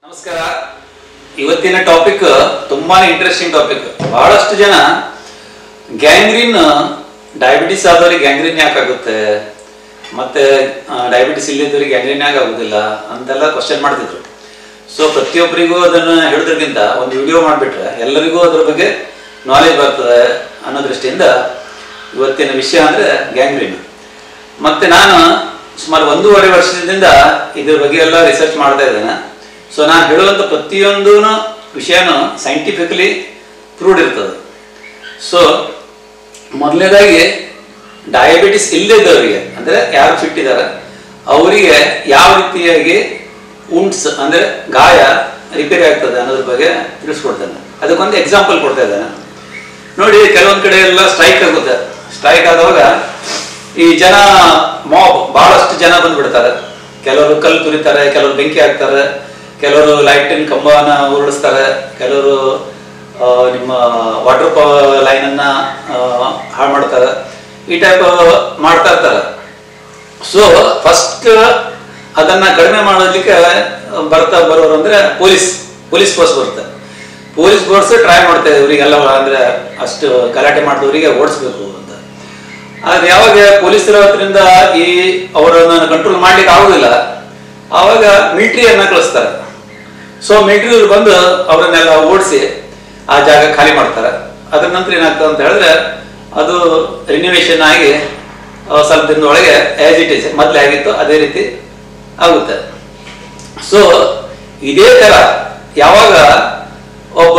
ನಮಸ್ಕಾರ. ಇವತ್ತಿನ ಟಾಪಿಕ್ ತುಂಬಾನೇ ಇಂಟ್ರೆಸ್ಟಿಂಗ್ ಟಾಪಿಕ್. ಬಹಳಷ್ಟು ಜನ ಗ್ಯಾಂಗ್ರೀನ್, ಡಯಾಬಿಟಿಸ್ ಆದವರಿಗೆ ಗ್ಯಾಂಗ್ರೀನ್ ಯಾಕಾಗುತ್ತೆ, ಮತ್ತೆ ಡಯಾಬಿಟಿಸ್ ಇಲ್ಲದವರಿಗೆ ಗ್ಯಾಂಗ್ರೀನ್ ಯಾಕೆ ಆಗುದಿಲ್ಲ ಅಂತೆಲ್ಲ ಕ್ವಶನ್ ಮಾಡ್ತಿದ್ರು. ಸೊ ಪ್ರತಿಯೊಬ್ಬರಿಗೂ ಅದನ್ನು ಹೇಳೋದ್ರಕ್ಕಿಂತ ಒಂದು ವಿಡಿಯೋ ಮಾಡಿಬಿಟ್ರೆ ಎಲ್ಲರಿಗೂ ಅದ್ರ ಬಗ್ಗೆ ನಾಲೆಜ್ ಬರ್ತದೆ ಅನ್ನೋ ದೃಷ್ಟಿಯಿಂದ ಇವತ್ತಿನ ವಿಷಯ ಅಂದರೆ ಗ್ಯಾಂಗ್ರೀನ್. ಮತ್ತೆ ನಾನು ಸುಮಾರು 1.5 ವರ್ಷದಿಂದ ಇದ್ರ ಬಗ್ಗೆ ಎಲ್ಲ ರಿಸರ್ಚ್ ಮಾಡ್ತಾ ಇದ್ದೇನೆ. ಸೊ ನಾನು ಹೇಳುವಂಥ ಪ್ರತಿಯೊಂದು ವಿಷಯನೂ ಸೈಂಟಿಫಿಕಲಿ ಪ್ರೂವ್ಡ್ ಇರ್ತದೆ. ಸೊ ಮೊದಲನೇದಾಗಿ ಡಯಾಬಿಟಿಸ್ ಇಲ್ಲದವರಿಗೆ ಅಂದರೆ ಯಾರು ಫಿಟ್ ಇದ್ದಾರೆ ಅವರಿಗೆ ಯಾವ ರೀತಿಯಾಗಿ ಉಂಡ್ಸ್ ಅಂದರೆ ಗಾಯ ರಿಪೇರಿ ಆಗ್ತದೆ ಅನ್ನೋದ್ರ ಬಗ್ಗೆ ತಿಳಿಸ್ಕೊಡ್ತೇನೆ. ಅದಕ್ಕೊಂದು ಎಕ್ಸಾಂಪಲ್ ಕೊಡ್ತಾ ಇದ್ದೇನೆ ನೋಡಿ. ಕೆಲವೊಂದು ಕಡೆ ಎಲ್ಲ ಸ್ಟ್ರೈಕ್ ಆಗುತ್ತೆ. ಸ್ಟ್ರೈಕ್ ಆದಾಗ ಈ ಜನ ಮಾಬ್ ಬಹಳಷ್ಟು ಜನ ಬಂದ್ಬಿಡ್ತಾರೆ. ಕೆಲವರು ಕಲ್ಲು ತುರಿತಾರೆ, ಕೆಲವರು ಬೆಂಕಿ ಹಾಕ್ತಾರೆ, ಕೆಲವರು ಲೈಟಿನ ಕಂಬನ ಉರುಳಿಸ್ತಾರೆ, ಕೆಲವರು ನಿಮ್ಮ ವಾಟರ್ ಲೈನನ್ನು ಹಾಳು ಮಾಡ್ತಾರೆ. ಈ ಟೈಪ್ ಮಾಡ್ತಾ ಇರ್ತಾರೆ. ಸೊ ಫಸ್ಟ್ ಅದನ್ನ ಕಡಿಮೆ ಮಾಡೋದಕ್ಕೆ ಬರೋರು ಅಂದ್ರೆ ಪೊಲೀಸ್ ಫೋರ್ಸ್ ಬರುತ್ತೆ. ಪೊಲೀಸ್ ಫೋರ್ಸ್ ಟ್ರೈ ಮಾಡ್ತಾ ಇವರಿಗೆಲ್ಲ ಅಂದ್ರೆ ಅಷ್ಟು ಗಲಾಟೆ ಮಾಡಿದವರಿಗೆ ಓಡಿಸ್ಬೇಕು ಅಂತ. ಆದ್ರೆ ಯಾವಾಗ ಪೊಲೀಸರ ಹತ್ರದಿಂದ ಈ ಅವರನ್ನ ಕಂಟ್ರೋಲ್ ಮಾಡ್ಲಿಕ್ಕೆ ಆಗುದಿಲ್ಲ, ಆವಾಗ ಮಿಲಿಟರಿಯನ್ನ ಕಳಿಸ್ತಾರೆ. ಸೊ ಮಿಲಿಟರಿ ಬಂದು ಅವರನ್ನೆಲ್ಲ ಓಡಿಸಿ ಆ ಜಾಗ ಖಾಲಿ ಮಾಡ್ತಾರೆ. ಅದ್ರ ನಂತರ ಏನಾಗ್ತದೆ ಅಂತ ಹೇಳಿದ್ರೆ ಅದು ರಿನ್ಯೂವೇಷನ್ ಆಗಿ ಸ್ವಲ್ಪ ದಿನದೊಳಗೆ ಆಸ್ ಇಟ್ ಈಸ್ ಮೊದಲೇ ಆಗಿತ್ತು ಅದೇ ರೀತಿ ಆಗುತ್ತೆ. ಸೊ ಇದೇ ತರ ಯಾವಾಗ ಒಬ್ಬ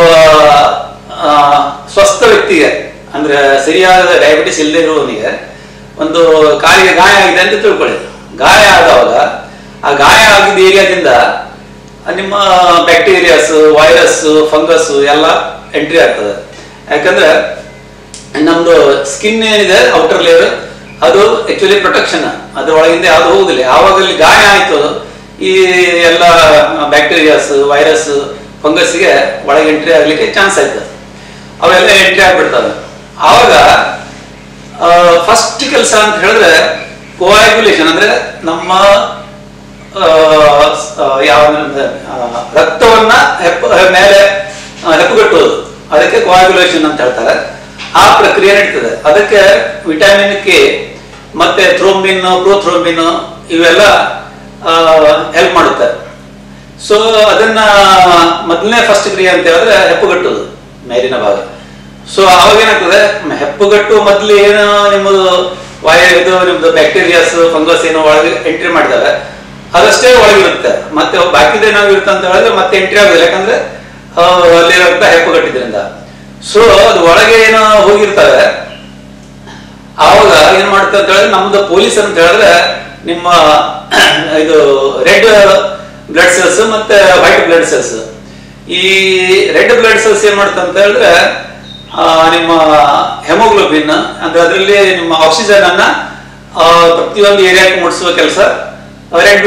ಸ್ವಸ್ಥ ವ್ಯಕ್ತಿಗೆ ಅಂದ್ರೆ ಸರಿಯಾದ ಡಯಾಬಿಟಿಸ್ ಇಲ್ಲದೆ ಇರುವವನಿಗೆ ಒಂದು ಕಾಲಿಗೆ ಗಾಯ ಆಗಿದೆ ಅಂತ ತಿಳ್ಕೊಳ್ಳಿ. ಗಾಯ ಆದವಾಗ ಆ ಗಾಯ ಆಗಿದ್ದ ಏರಿಯಾದಿಂದ ನಿಮ್ಮ ಬ್ಯಾಕ್ಟೀರಿಯಾಸ್, ವೈರಸ್, ಫಂಗಸ್ ಎಲ್ಲ ಎಂಟ್ರಿ ಆಗ್ತದೆ. ಯಾಕಂದ್ರೆ ನಮ್ದು ಸ್ಕಿನ್ ಏನಿದೆ ಔಟರ್ ಲೇಯರ್ ಅದು ಆಕ್ಚುಲಿ ಪ್ರೊಟೆಕ್ಷನ್, ಅದ್ರ ಒಳಗಿಂದ ಯಾವ್ದು ಹೋಗುದಿಲ್ಲ. ಯಾವಾಗ ಅಲ್ಲಿ ಗಾಯ ಆಯ್ತು ಈ ಎಲ್ಲ ಬ್ಯಾಕ್ಟೀರಿಯಾಸ್, ವೈರಸ್, ಫಂಗಸ್ಗೆ ಒಳಗೆ ಎಂಟ್ರಿ ಆಗ್ಲಿಕ್ಕೆ ಚಾನ್ಸ್ ಆಯ್ತದೆ. ಅವೆಲ್ಲ ಎಂಟ್ರಿ ಆಗ್ಬಿಡ್ತವೆ. ಆವಾಗ ಫಸ್ಟ್ ಕೆಲಸ ಅಂತ ಹೇಳಿದ್ರೆ ಕೋಆಗ್ಯುಲೇಷನ್ ಅಂದ್ರೆ ನಮ್ಮ ಯಾವ ರಕ್ತವನ್ನ ಮೇಲೆ ಹೆಪ್ಪುಗಟ್ಟುವುದು, ಅದಕ್ಕೆ ಕೋಆಗ್ಯುಲೇಷನ್ ಅಂತ ಹೇಳ್ತಾರೆ. ಆ ಪ್ರಕ್ರಿಯೆ ನಡೀತದೆ. ಅದಕ್ಕೆ ವಿಟಮಿನ್ ಕೆ ಮತ್ತೆ ಥ್ರೋಂಬಿನ್, ಪ್ರೋಥ್ರೋಂಬಿನ್ ಇವೆಲ್ಲ ಹೆಲ್ಪ್ ಮಾಡುತ್ತೆ. ಸೊ ಅದನ್ನ ಮೊದಲನೇ ಫಸ್ಟ್ ಕ್ರಿಯೆ ಅಂತ ಹೇಳಿದ್ರೆ ಹೆಪ್ಪುಗಟ್ಟುವುದು ಮೇಲಿನ ಭಾಗ. ಸೊ ಅವಾಗ ಏನಾಗ್ತದೆ, ಹೆಪ್ಪುಗಟ್ಟು ಮೊದಲು ಏನು ನಿಮ್ಮದು ಇದು ನಿಮ್ದು ಬ್ಯಾಕ್ಟೀರಿಯಾಸ್, ಫಂಗಸ್ ಏನೋ ಒಳಗೆ ಎಂಟ್ರಿ ಮಾಡಿದ್ದಾರೆ ಅದಷ್ಟೇ ಒಳಗಿರುತ್ತೆ. ಮತ್ತೆ ಬಾಕಿದ ಏನಾಗಿರುತ್ತೆ ಅಂತ ಹೇಳಿದ್ರೆ ಮತ್ತೆ ಎಂಟ್ರಿ ಆಗುದಿಲ್ಲ, ಯಾಕಂದ್ರೆ ಅಲ್ಲಿ ರಕ್ತ ಹೆಪ್ಪುಗಟ್ಟಿದ್ರಿಂದ. ಸೊ ಅದು ಒಳಗೆ ಏನೋ ಹೋಗಿರ್ತಾರೆ. ಆವಾಗ ಏನ್ ಮಾಡುತ್ತೆ ಅಂತ ಹೇಳಿದ್ರೆ ನಮ್ದು ಪೊಲೀಸ್ ಅಂತ ಹೇಳಿದ್ರೆ ನಿಮ್ಮ ಇದು ರೆಡ್ ಬ್ಲಡ್ ಸೆಲ್ಸ್ ಮತ್ತೆ ವೈಟ್ ಬ್ಲಡ್ ಸೆಲ್ಸ್. ಈ ರೆಡ್ ಬ್ಲಡ್ ಸೆಲ್ಸ್ ಏನ್ ಮಾಡುತ್ತೆ ಅಂತ ಹೇಳಿದ್ರೆ ನಿಮ್ಮ ಹೆಮೋಗ್ಲೋಬಿನ್ ಅಂದ್ರೆ ಅದರಲ್ಲಿ ನಿಮ್ಮ ಆಕ್ಸಿಜನ್ ಅನ್ನ ಪ್ರತಿಯೊಂದು ಏರಿಯಾಕ್ಕೆ ಮುಟ್ಟಿಸುವ ಕೆಲಸ ರೆಡ್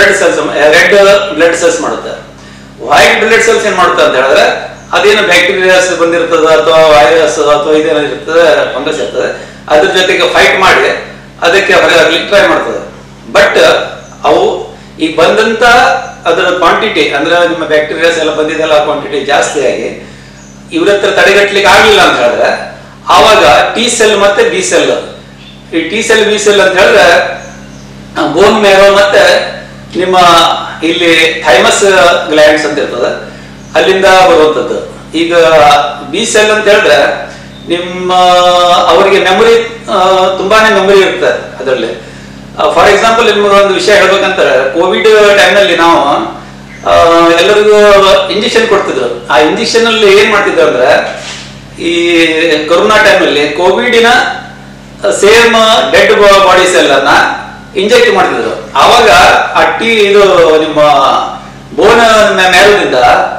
ಬ್ಲಡ್ ಸೆಲ್ಸ್ ಮಾಡುತ್ತೆ. ವೈಟ್ ಬ್ಲಡ್ ಸೆಲ್ಸ್ ಏನ್ ಮಾಡುತ್ತೆ ಅಂತ ಹೇಳಿದ್ರೆ ಅದೇನು ಬ್ಯಾಕ್ಟೀರಿಯಾಸ್ ಬಂದಿರ್ತದೆ ಅಥವಾ ವೈರಸ್ ಅಥವಾ ಇದೇನಿರ್ತದೆ, ಫಂಗಸ್ ಇರ್ತದೆ, ಅದ್ರ ಜೊತೆಗೆ ಫೈಟ್ ಮಾಡಿ ಅದಕ್ಕೆ ಹೊರಗಾಗ್ಲಿಕ್ಕೆ ಟ್ರೈ ಮಾಡ್ತದೆ. ಬಟ್ ಅವು ಈಗ ಬಂದಂತ ಅದರ ಕ್ವಾಂಟಿಟಿ ಅಂದ್ರೆ ನಿಮ್ಮ ಬ್ಯಾಕ್ಟೀರಿಯಾಸ್ ಎಲ್ಲ ಬಂದಿದ್ದೆಲ್ಲ ಕ್ವಾಂಟಿಟಿ ಜಾಸ್ತಿ ಆಗಿ ಇವ್ರ ಹತ್ರ ತಡೆಗಟ್ಟಲಿಕ್ಕೆ ಆಗ್ಲಿಲ್ಲ ಅಂತ ಹೇಳಿದ್ರೆ ಆವಾಗ ಟಿ ಸೆಲ್ ಮತ್ತೆ ಬಿ ಸೆಲ್, ಈ ಟಿ ಸೆಲ್ ಬಿ ಸೆಲ್ ಅಂತ ಹೇಳಿದ್ರೆ ಬೋನ್ ಮ್ಯಾರೋ ಮತ್ತೆ ನಿಮ್ಮ ಇಲ್ಲಿ ಥೈಮಸ್ ಗ್ಲ್ಯಾಂಡ್ಸ್ ಅಂತ ಇರ್ತದೆ, ಅಲ್ಲಿಂದ ಬರುವಂಥದ್ದು. ಈಗ ಬಿ ಸೆಲ್ ಅಂತ ಹೇಳಿದ್ರೆ ನಿಮ್ಮ ಅವರಿಗೆ ಮೆಮೊರಿ ತುಂಬಾನೇ ಮೆಮೊರಿ ಇರ್ತದೆ ಅದರಲ್ಲಿ. ಫಾರ್ ಎಕ್ಸಾಂಪಲ್ ನಿಮ್ಗೆ ಒಂದು ವಿಷಯ ಹೇಳ್ಬೇಕಂತ, ಕೋವಿಡ್ ಟೈಮ್ನಲ್ಲಿ ನಾವು ಎಲ್ಲರಿಗೂ ಇಂಜೆಕ್ಷನ್ ಕೊಡ್ತಿದ್ರು. ಆ ಇಂಜೆಕ್ಷನ್ ಅಲ್ಲಿ ಏನ್ ಮಾಡ್ತಿದ್ರು ಅಂದ್ರೆ ಈ ಕೊರೋನಾ ಟೈಮ್ನಲ್ಲಿ ಕೋವಿಡಿನ ಸೇಮ್ ಡೆಡ್ ಬಾಡಿ ಸೆಲ್ ಅನ್ನ ಇಂಜೆಕ್ಟ್ ಮಾಡ್ತಿದ್ರು. ಆವಾಗ ಆ ಇದು ನಿಮ್ಮ ಬೋನ್ ಮ್ಯಾರೋದಿಂದ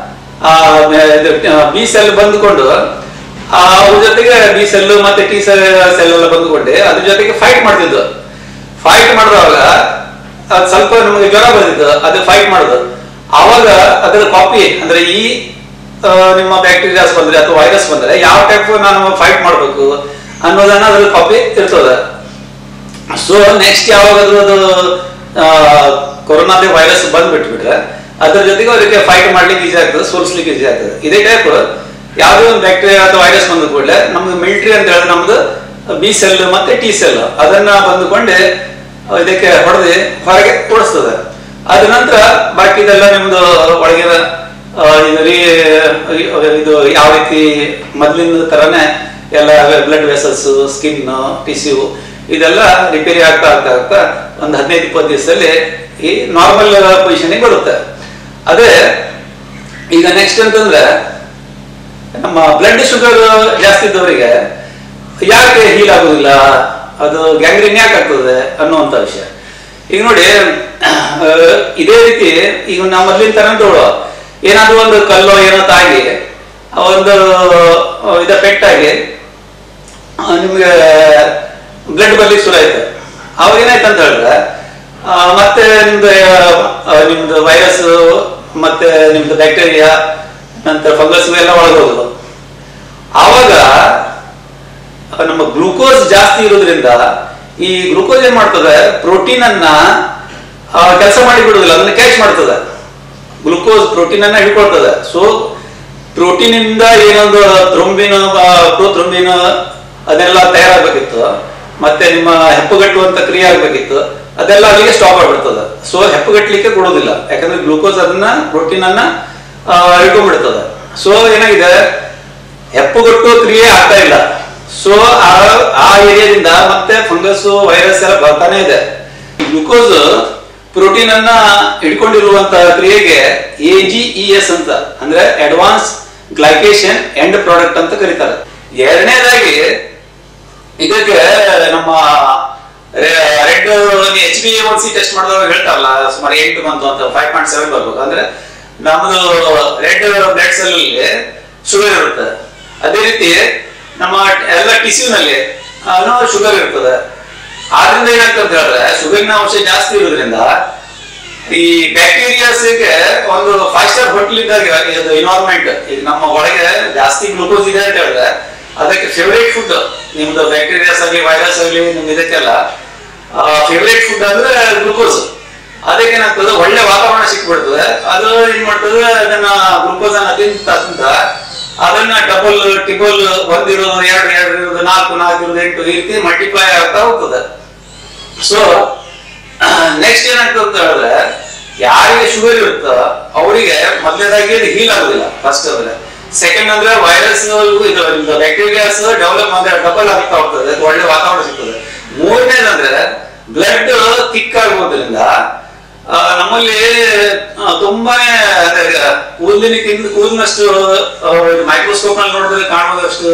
ಬಿ ಸೆಲ್ ಬಂದುಕೊಂಡು ಅವ್ರ ಜೊತೆಗೆ ಬಿ ಸೆಲ್ ಮತ್ತೆ ಟಿ ಸೆಲ್ ಎಲ್ಲ ಬಂದುಕೊಂಡೆ ಅದ್ರ ಜೊತೆಗೆ ಫೈಟ್ ಮಾಡ್ತಿದ್ದು. ಫೈಟ್ ಮಾಡಿದಾಗ ಅದು ಸ್ವಲ್ಪ ನಮಗೆ ಜ್ವರ ಬಂದಿದ್ದು, ಅದು ಫೈಟ್ ಮಾಡುದು. ಆವಾಗ ಅದರ ಕಾಪಿ ಅಂದ್ರೆ ಈ ನಿಮ್ಮ ಬ್ಯಾಕ್ಟೀರಿಯಾಸ್ ಬಂದ್ರೆ ಅಥವಾ ವೈರಸ್ ಬಂದ್ರೆ ಯಾವ ಟೈಪ್ ನಾನು ಫೈಟ್ ಮಾಡ್ಬೇಕು ಅನ್ನೋದನ್ನ ಅದ್ರ ಕಾಪಿ ಇರ್ತದೆ. ಸೊ ನೆಕ್ಸ್ಟ್ ಯಾವಾಗಾದ್ರೂ ಅದು ಕೊರೋನಾದ ವೈರಸ್ ಬಂದ್ಬಿಟ್ಬಿಟ್ರೆ ಅದ್ರ ಜೊತೆಗೆ ಅವರಿಗೆ ಫೈಟ್ ಮಾಡ್ಲಿಕ್ಕೆ ಈಸಿ ಆಗ್ತದೆ, ಸೋಲಿಸ್ಲಿಕ್ಕೆ ಈಸಿ ಆಗ್ತದೆ. ಇದೇ ಟೈಪ್ ಯಾವುದೇ ಒಂದು ಬ್ಯಾಕ್ಟೀರಿಯಾ ಅಥವಾ ವೈರಸ್ ಬಂದ ಕೂಡಲೇ ನಮ್ದು ಮಿಲಿಟರಿ ಅಂತ ಹೇಳಿದ್ರೆ ನಮ್ದು ಬಿ ಸೆಲ್ ಮತ್ತೆ ಟಿ ಸೆಲ್ ಅದನ್ನ ಬಂದುಕೊಂಡೆ ಇದಕ್ಕೆ ಹೊಡೆದು ಹೊರಗೆ ಓಡಿಸ್ತದೆ. ಅದ ನಂತರ ಬಾಕಿದೆಲ್ಲ ನಿಮ್ದು ಒಳಗಿನ ಇದು ಯಾವ ರೀತಿ ಮೊದಲಿನ ತರನೇ ಎಲ್ಲ ಬ್ಲಡ್ ವೆಸಲ್ಸ್, ಸ್ಕಿನ್, ಟಿಶ್ಯೂ ಇದೆಲ್ಲ ರಿಪೇರಿ ಆಗ್ತಾ ಆಗ್ತಾ ಆಗ್ತಾ ಒಂದು 15-20 ದಿವಸದಲ್ಲಿ ಈ ನಾರ್ಮಲ್ ಪೊಸಿಷನ್ಗೆ ಬರುತ್ತೆ. ಅದೇ ಈಗ ನೆಕ್ಸ್ಟ್ ಅಂತಂದ್ರೆ ನಮ್ಮ ಬ್ಲಡ್ ಶುಗರ್ ಜಾಸ್ತಿ ಇದ್ದವರಿಗೆ ಯಾಕೆ ಹೀಲ್ ಆಗೋದಿಲ್ಲ, ಅದು ಗ್ಯಾಂಗ್ರೀನ್ ಯಾಕೆ ಆಗ್ತದೆ ಅನ್ನುವಂಥ ವಿಷಯ. ಈಗ ನೋಡಿ, ಇದೇ ರೀತಿ ಈಗ ನಾವು ಮೊದಲಿನ ತರ ತಗೊಳ್ಳೋ ಏನಾದ್ರೂ ಒಂದು ಕಲ್ಲೋ ಏನೋ ತಾಗಿ ಒಂದು ಪೆಟ್ಟಾಗಿ ನಿಮ್ಗೆ ಬ್ಲಡ್ ಬರ್ಲಿಕ್ಕೆ ಶುರು ಆಯ್ತು. ಅವಾಗ ಏನಾಯ್ತು ಅಂತ ಹೇಳಿದ್ರೆ ಮತ್ತೆ ನಿಮ್ದು ವೈರಸ್ ಮತ್ತೆ ನಿಮ್ದು ಬ್ಯಾಕ್ಟೀರಿಯಾ ನಂತರ ಫಂಗಸ್ ಎಲ್ಲ ಒಳಗೋದು. ಆವಾಗ ನಮ್ಮ ಗ್ಲೂಕೋಸ್ ಜಾಸ್ತಿ ಇರೋದ್ರಿಂದ ಈ ಗ್ಲೂಕೋಸ್ ಏನ್ ಮಾಡ್ತದೆ, ಪ್ರೋಟೀನ್ ಅನ್ನ ಕೆಲಸ ಮಾಡಿ ಬಿಡುದಿಲ್ಲ, ಅದನ್ನ ಕ್ಯಾಚ್ ಮಾಡ್ತದೆ. ಗ್ಲೂಕೋಸ್ ಪ್ರೋಟೀನ್ ಅನ್ನ ಹಿಡ್ಕೊಳ್ತದೆ. ಸೊ ಪ್ರೋಟೀನ್ ಇಂದ ಏನೊಂದು ಥ್ರೊಂಬಿನ್, ಪ್ರೋಥ್ರೊಂಬಿನ್ ಅದೆಲ್ಲ ತಯಾರಾಗಬೇಕಿತ್ತು, ಮತ್ತೆ ನಿಮ್ಮ ಹೆಪ್ಪುಗಟ್ಟುವಂತ ಕ್ರಿಯೆ ಆಗ್ಬೇಕಿತ್ತು, ಅದೆಲ್ಲ ಅಲ್ಲಿಗೆ ಸ್ಟಾಪ್ ಆಗ್ಬಿಡ್ತದೆ. ಸೊ ಹೆಪ್ಪುಗಟ್ಟಲಿಕ್ಕೆ ಕೊಡೋದಿಲ್ಲ, ಯಾಕಂದ್ರೆ ಗ್ಲೂಕೋಸ್ ಅದನ್ನ ಪ್ರೋಟೀನ್ ಅನ್ನ ಹಿಡ್ಕೊಂಡ್ಬಿಡ್ತದೆ. ಸೊ ಏನಾಗಿದೆ, ಹೆಪ್ಪುಗಟ್ಟು ಕ್ರಿಯೆ ಆಗ್ತಾ ಇಲ್ಲ. ಸೊ ಆ ಏರಿಯಾದಿಂದ ಮತ್ತೆ ಫಂಗಸ್, ವೈರಸ್ ಎಲ್ಲ ಬರ್ತಾನೆ ಇದೆ. ಗ್ಲೂಕೋಸ್ ಪ್ರೋಟೀನ್ ಅನ್ನ ಹಿಡ್ಕೊಂಡಿರುವಂತ ಕ್ರಿಯೆಗೆ AGES ಅಂತ ಅಂದ್ರೆ ಅಡ್ವಾನ್ಸ್ ಗ್ಲೈಕೇಷನ್ ಎಂಡ್ ಪ್ರಾಡಕ್ಟ್ ಅಂತ ಕರೀತಾರೆ. ಎರಡನೇದಾಗಿ ಇದಕ್ಕೆ ನಮ್ಮ ರೆಡ್ HbA1c ಟೆಸ್ಟ್ ಮಾಡಿದವಾಗ ಹೇಳ್ತಾರಲ್ಲ, ಸುಮಾರು 8 ಬಂತು ಅಂತ, 5.7 ಬರ್ಬೇಕು. ಅಂದ್ರೆ ನಮ್ದು ರೆಡ್ ಬ್ಲಡ್ ಸೆಲ್ ಅಲ್ಲಿ ಶುಗರ್ ಇರುತ್ತೆ. ಅದೇ ರೀತಿ ನಮ್ಮ ಎಲ್ಲ ಟಿಶ್ಯೂನಲ್ಲಿ ಶುಗರ್ ಇರ್ತದೆ. ಆದ್ರಿಂದ ಏನಾಗ್ತದೆ ಅಂತ ಹೇಳಿದ್ರೆ, ಶುಗರ್ನ ಅಂಶ ಜಾಸ್ತಿ ಇರೋದ್ರಿಂದ ಈ ಬ್ಯಾಕ್ಟೀರಿಯಾಸ್ಗೆ ಒಂದು 5 ಸ್ಟಾರ್ ಹೋಟೆಲ್ ಇದ್ದಾಗ ಎನ್ವೈರನ್ಮೆಂಟ್, ಈಗ ನಮ್ಮ ಒಳಗೆ ಜಾಸ್ತಿ ಗ್ಲೂಕೋಸ್ ಇದೆ ಅಂತ ಹೇಳಿದ್ರೆ ಅದಕ್ಕೆ ಫೇವರೇಟ್ ಫುಡ್ ನಿಮ್ದು ಬ್ಯಾಕ್ಟೀರಿಯಾಸ್ ಆಗಲಿ ವೈರಸ್ ಆಗಲಿ ನಿಮ್ದು ಇದಕ್ಕೆಲ್ಲ ಫೇವರೇಟ್ ಫುಡ್ ಅಂದ್ರೆ ಗ್ಲೂಕೋಸ್. ಅದಕ್ಕೆ ಏನಾಗ್ತದೆ, ಒಳ್ಳೆ ವಾತಾವರಣ ಸಿಕ್ಬಿಡ್ತದೆ. ಅದು ಏನ್ ಮಾಡ್ತದೆ, ಅದನ್ನ ಗ್ಲೂಕೋಸ್ ಅನ್ನ ತಿಂತ ಅದನ್ನ ಡಬಲ್ ಟ್ರಿಬಲ್ ಒಂದಿರೋದು 2 ಇರೋದು 4 ಇರೋದು 8 ಈ ರೀತಿ ಮಲ್ಟಿಪ್ಲೈ ಆಗ್ತಾ ಹೋಗ್ತದೆ. ಸೊ ನೆಕ್ಸ್ಟ್ ಏನಾಗ್ತದೆ ಅಂತ ಹೇಳಿದ್ರೆ, ಯಾರಿಗೆ ಶುಗರ್ ಇರುತ್ತೋ ಅವರಿಗೆ ಮೊದಲನೇದಾಗಿ ಹೀಲ್ ಆಗುದಿಲ್ಲ. ಫಸ್ಟ್ ಅಂದ್ರೆ, ಸೆಕೆಂಡ್ ಅಂದ್ರೆ ವೈರಸ್ ಇದು ಬ್ಯಾಕ್ಟೀರಿಯಾಸ್ ಡೆವಲಪ್ ಅಂದ್ರೆ ಡಬಲ್ ಆಗ್ತಾ ಹೋಗ್ತದೆ, ಒಳ್ಳೆ ವಾತಾವರಣ ಸಿಗ್ತದೆ. ಮೂರನೇದಂದ್ರೆ ಬ್ಲಡ್ ಥಿಕ್ ಆಗೋದ್ರಿಂದ ನಮ್ಮಲ್ಲಿ ತುಂಬಾನೇ ಕೂದಲಿನಷ್ಟು ಮೈಕ್ರೋಸ್ಕೋಪ್ ನಲ್ಲಿ ನೋಡಿದ್ರೆ ಕಾಣುವುದಷ್ಟು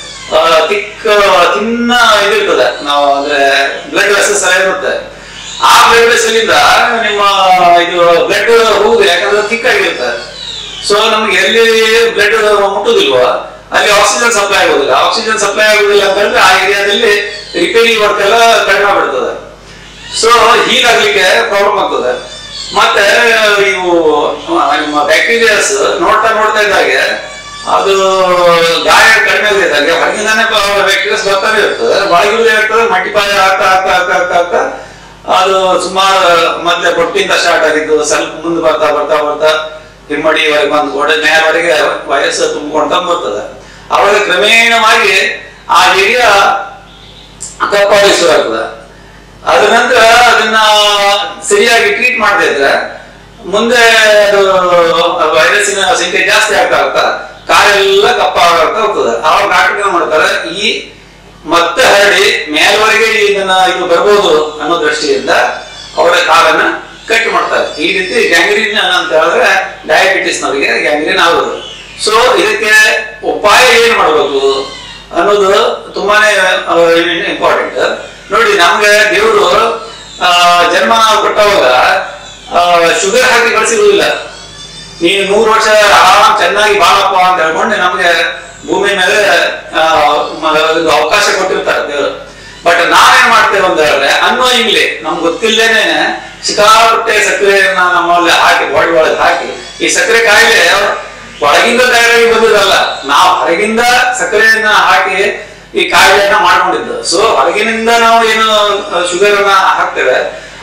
ತಿನ್ನ ಇದಿರ್ತದೆ. ನಾವು ಅಂದ್ರೆ ಬ್ಲಡ್ ವೆಸಲ್ಸ್ ಎಲ್ಲ ಇರುತ್ತೆ. ಆ ಬ್ಲಡ್ ವೆಸಲ್ ಇಂದ ನಿಮ್ಮ ಇದು ಬ್ಲಡ್ ಹೋಗುದು, ಯಾಕಂದ್ರೆ ಥಿಕ್ ಆಗಿರುತ್ತೆ. ಸೊ ನಮ್ಗೆ ಎಲ್ಲಿ ಬ್ಲಡ್ ಮುಟ್ಟುದಿಲ್ವಾ ಅಲ್ಲಿ ಆಕ್ಸಿಜನ್ ಸಪ್ಲೈ ಆಗೋದಿಲ್ಲ. ಆಕ್ಸಿಜನ್ ಸಪ್ಲೈ ಆಗೋದಿಲ್ಲ ಅಂತ ಹೇಳಿದ್ರೆ ಆ ಏರಿಯಾದಲ್ಲಿ ರಿಪೇರಿ ವರ್ಕ್ ಎಲ್ಲ ಕಡಿಮೆ ಆಗ್ಬಿಡ್ತದೆ. ಸೊ ಹೀಲ್ ಆಗ್ಲಿಕ್ಕೆ ಪ್ರಾಬ್ಲಮ್ ಆಗ್ತದೆ. ಮತ್ತೆ ಇವು ನಿಮ್ಮ ಬ್ಯಾಕ್ಟೀರಿಯಾಸ್ ನೋಡ್ತಾ ಇದ್ದಾಗೆ ಅದು ಗಾಯ ಕಡಿಮೆ ಆಗಿದ್ದಾಗ ಹೊರಗಿಂದಾನೆ ಬ್ಯಾಕ್ಟೀರಿಯಾಸ್ ಬರ್ತಾನೆ ಇರ್ತದೆ. ಒಳಗಿರುವುದು ಏನಾಗ್ತದೆ, ಮಲ್ಟಿಪ್ಲೈ ಆಗ್ತಾ ಆಗ್ತಾ ಆಗ್ತಾ ಆಗ್ತಾ ಆಗ್ತಾ ಅದು ಸುಮಾರು ಮೊದಲೇ ಕೊಟ್ಟಿಂದ ಸ್ಟಾರ್ಟ್ ಆಗಿದ್ದು ಸ್ವಲ್ಪ ಮುಂದೆ ಬರ್ತಾ ಬರ್ತಾ ಬರ್ತಾ ಹಿಮ್ಮಡಿವರೆಗೆ ಬಂದು ಮೇಲವರೆಗೆ ವಯಸ್ಸು ತುಂಬಿಕೊಂಡ ಬರ್ತದೆ. ಅವಾಗ ಕ್ರಮೇಣವಾಗಿ ಆ ಏರಿಯಾ ಕಪ್ಪಾಗಿ ಶುರು ಆಗ್ತದೆ. ಅದ ನಂತರ ಅದನ್ನ ಸರಿಯಾಗಿ ಟ್ರೀಟ್ ಮಾಡದೇ ಇದ್ರೆ ಮುಂದೆ ಅದು ವೈರಸ್ಸಿನ ಸಂಖ್ಯೆ ಜಾಸ್ತಿ ಆಗ್ತಾ ಆಗ್ತಾ ಕಾಲೆಲ್ಲ ಕಪ್ಪಾಗ್ತಾ ಹೋಗ್ತದೆ. ಅವಾಗ ಡಾಕ್ಟರ್ ಮಾಡ್ತಾರೆ, ಈ ಮತ್ತೆ ಹರಡಿ ಮೇಲ್ವರೆಗೆ ಇದನ್ನ ಇದು ಬರ್ಬೋದು ಅನ್ನೋ ದೃಷ್ಟಿಯಿಂದ ಅವರ ಕಾಲನ್ನ ಕಟ್ ಮಾಡ್ತಾರೆ. ಈ ರೀತಿ ಗ್ಯಾಂಗ್ರೀನ್ ಅಂತ ಹೇಳಿದ್ರೆ ಡಯಾಬಿಟಿಸ್ ನವರಿಗೆ ಗ್ಯಾಂಗ್ರೀನ್ ಆಗೋದು. ಸೊ ಇದಕ್ಕೆ ಉಪಾಯ ಏನ್ ಮಾಡ್ಬೇಕು ಅನ್ನೋದು ತುಂಬಾನೇ ಇಂಪಾರ್ಟೆಂಟ್. ನೋಡಿ, ನಮ್ಗೆ ದೇವರು ಜನ್ಮ ಕೊಟ್ಟವಾಗ ಶುಗರ್ ಹಾಕಿ ಕಳಿಸಿರುವುದಿಲ್ಲ. ನೀನು 100 ವರ್ಷ ಆರಾಮ್ ಚೆನ್ನಾಗಿ ಬಾಳಪ್ಪ ಅಂತ ಹೇಳ್ಕೊಂಡು ನಮ್ಗೆ ಭೂಮಿ ಮೇಲೆ ಅವಕಾಶ ಕೊಟ್ಟಿರ್ತಾರೆ ದೇವರು. ಬಟ್ ನಾವೇನ್ ಮಾಡ್ತೇವೆ ಅಂತ ಹೇಳಿದ್ರೆ ಅನ್ವಯಿಂಗ್ಲಿ ನಮ್ಗೆ ಗೊತ್ತಿಲ್ಲದೇನೆ ಸಿಕ್ಕಾಪಟ್ಟೆ ಸಕ್ಕರೆಯನ್ನ ನಮ್ಮಲ್ಲಿ ಹಾಕಿ ಬಾಡಿ ಒಳಗೆ ಹಾಕಿ, ಈ ಸಕ್ಕರೆ ಕಾಯಿಲೆ ಒಳಗಿಂದ ತಯಾರಾಗಿ ಬಂದಿದ್ದಲ್ಲ, ನಾವು ಹೊರಗಿಂದ ಸಕ್ಕರೆಯನ್ನ ಹಾಕಿ ಈ ಕಾಯಿಲೆಯನ್ನ ಮಾಡ್ಕೊಂಡಿದ್ದು. ಸೊ ಹೊರಗಿನಿಂದ ನಾವು ಏನು ಶುಗರ್ ಅನ್ನ ಹಾಕ್ತೇವೆ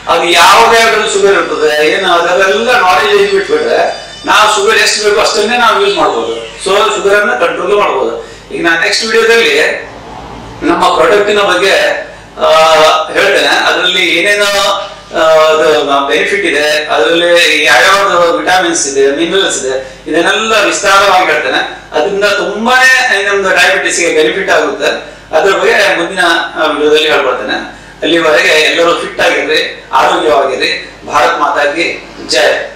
ಅದು ಯಾವ್ದ್ಯಾವ್ದ್ರಲ್ಲಿ ಶುಗರ್ ಇರ್ತದೆ ಏನು ಅದೆಲ್ಲ ನಾಲೆಜ್ ಬಿಟ್ಬಿಟ್ರೆ ನಾವು ಶುಗರ್ ಎಷ್ಟು ಬೇಕು ಅಷ್ಟನ್ನೇ ನಾವು ಯೂಸ್ ಮಾಡ್ಬೋದು. ಸೊ ಶುಗರ್ ಅನ್ನ ಕಂಟ್ರೋಲ್ ಮಾಡ್ಬೋದು. ಈಗ ನಾನು ನೆಕ್ಸ್ಟ್ ವಿಡಿಯೋದಲ್ಲಿ ನಮ್ಮ ಪ್ರಾಡಕ್ಟಿನ ಬಗ್ಗೆ ಹೇಳ್ತೇನೆ. ಅದರಲ್ಲಿ ಏನೇನು ಬೆನಿಫಿಟ್ ಇದೆ, ಅದರಲ್ಲಿ ಯಾವ್ಯಾವ್ದು ವಿಟಾಮಿನ್ಸ್ ಇದೆ, ಮಿನರಲ್ಸ್ ಇದೆ, ಇದನ್ನೆಲ್ಲ ವಿಸ್ತಾರವಾಗಿ ಹೇಳ್ತೇನೆ. ಅದರಿಂದ ತುಂಬಾನೇ ನಮ್ದು ಡಯಾಬಿಟಿಸ್ಗೆ ಬೆನಿಫಿಟ್ ಆಗುತ್ತೆ. ಅದ್ರ ಬಗ್ಗೆ ಮುಂದಿನ ವಿಡಿಯೋದಲ್ಲಿ ಹೇಳ್ಕೊಡ್ತೇನೆ. ಅಲ್ಲಿವರೆಗೆ ಎಲ್ಲರೂ ಫಿಟ್ ಆಗಿರ್ರಿ, ಆರೋಗ್ಯವಾಗಿರ್ರಿ. ಭಾರತ್ ಮಾತಾ ಕಿ ಜೈ.